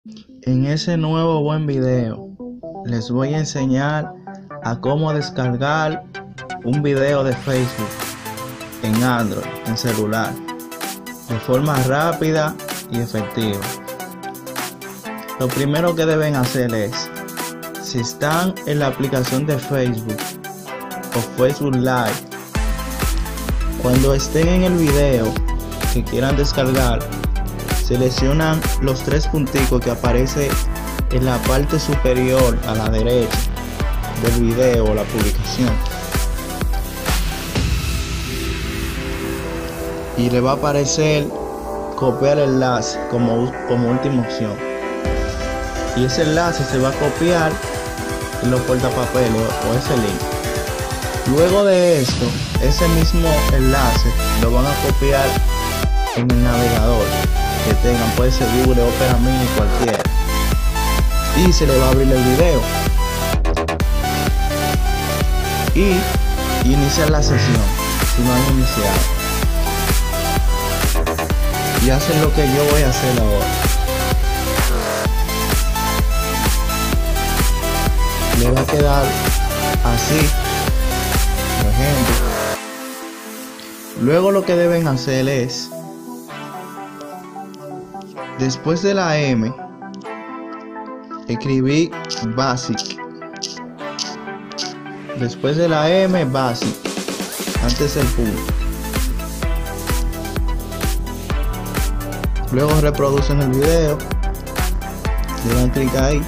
En ese nuevo buen video les voy a enseñar a cómo descargar un video de Facebook en Android, en celular, de forma rápida y efectiva. Lo primero que deben hacer es, si están en la aplicación de Facebook o Facebook Live, cuando estén en el video que quieran descargar, seleccionan los tres punticos que aparece en la parte superior a la derecha del video o la publicación, y le va a aparecer copiar el enlace como última opción, y ese enlace se va a copiar en los portapapeles o ese link. Luego de esto, ese mismo enlace lo van a copiar en el navegador que tengan, puede ser Google, Opera Mini, cualquiera, y se le va a abrir el video y iniciar la sesión si no han iniciado, y hacen lo que yo voy a hacer ahora. Le va a quedar así, por ejemplo. Luego lo que deben hacer es, después de la M, escribir Basic. Después de la M, Basic, antes el punto. Luego reproducen el video, le dan clic ahí,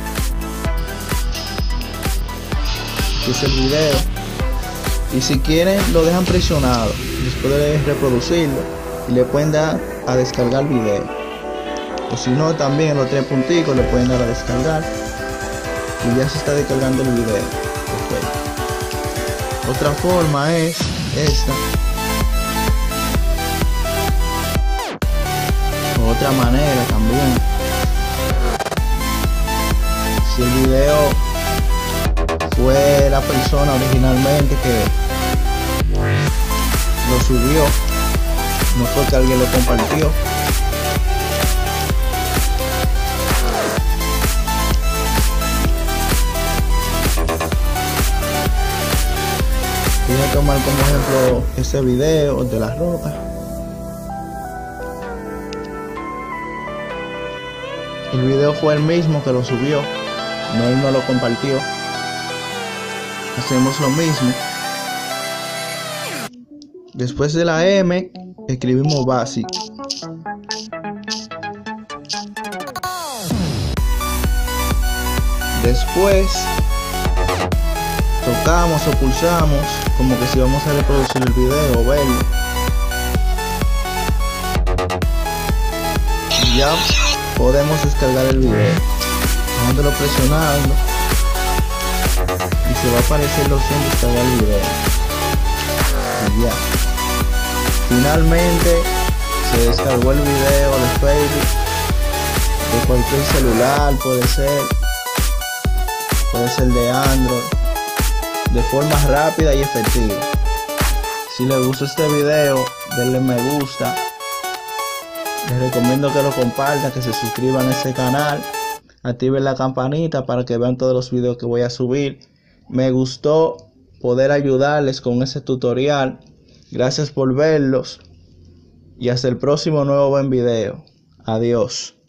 este es el video, y si quieren lo dejan presionado después de reproducirlo y le pueden dar a descargar video, o si no, también los tres punticos le pueden dar a descargar y ya se está descargando el video. Perfecto. Otra forma es esta. Otra manera también, si el video fue la persona originalmente que lo subió, no fue que alguien lo compartió, voy a tomar como ejemplo ese video de La Roca. El video fue el mismo que lo subió, él no lo compartió. Hacemos lo mismo. Después de la M, escribimos Basic. Después tocamos o pulsamos como que si vamos a reproducir el video o verlo, y ya podemos descargar el video, dejándolo presionando, y se va a aparecer la opción de descargar el video, y ya. Finalmente se descargó el video de Facebook, de cualquier celular, puede ser de Android, de forma rápida y efectiva. Si les gustó este video, denle me gusta. Les recomiendo que lo compartan, que se suscriban a este canal, activen la campanita para que vean todos los videos que voy a subir. Me gustó poder ayudarles con este tutorial. Gracias por verlos y hasta el próximo nuevo buen video. Adiós.